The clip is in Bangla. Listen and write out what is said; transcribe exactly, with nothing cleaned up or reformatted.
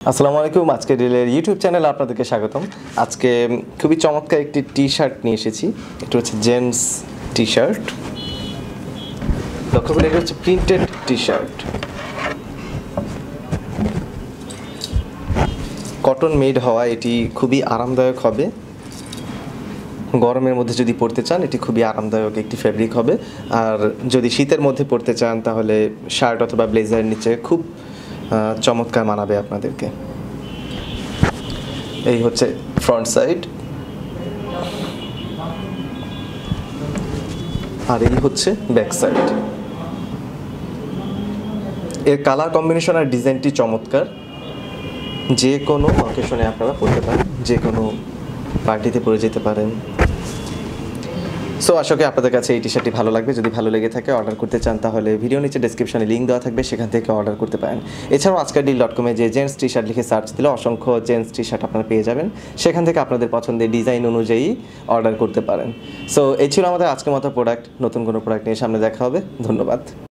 আসসালামু আলাইকুম। আজকেরডিলের ইউটিউব চ্যানেলে আপনাদেরকে স্বাগতম। আজকে খুবই চমৎকার একটি টি শার্ট নিয়ে এসেছি। এটা হচ্ছে জেন্টস টি শার্ট। লক্ষ্য করে, এটা হচ্ছে printed T shirt, cotton made হওয়া। এটি খুবই আরামদায়ক হবে। গরমের মধ্যে যদি পরতে চান এটি খুবই আরামদায়ক একটি ফ্যাব্রিক হবে। আর যদি শীতের মধ্যে পরতে চান তাহলে শার্ট অথবা ব্লেজারের নিচে খুব চমৎকার মানাবে আপনাদেরকে। এই হচ্ছে ফ্রন্ট সাইড, আর এই হচ্ছে ব্যাক সাইড। এর কালার কম্বিনেশন আর ডিজাইনটি চমৎকার। যে কোনো অকেশনে আপনারা পরতে পারেন, যে কোনো পার্টিতে পরে যেতে পারেন। সো আশা করি আপনাদের কাছে এই টি শার্টটি ভালো লাগবে। যদি ভালো লেগে থাকে, অর্ডার করতে চান, তাহলে ভিডিও নিচে ডেসক্রিপশনে লিঙ্ক দেওয়া থাকবে, সেখান থেকে অর্ডার করতে পারেন। এছাড়াও আজকেরডিল ডট কমে যে জেন্টস টি শার্ট লিখে সার্চ দিলে অসংখ্য জেন্টস টি শার্ট আপনারা পেয়ে যাবেন। সেখান থেকে আপনাদের পছন্দের ডিজাইন অনুযায়ী অর্ডার করতে পারেন। সো এই ছিল আমাদের আজকের মতো প্রোডাক্ট। নতুন কোনো প্রোডাক্ট নিয়ে সামনে দেখা হবে। ধন্যবাদ।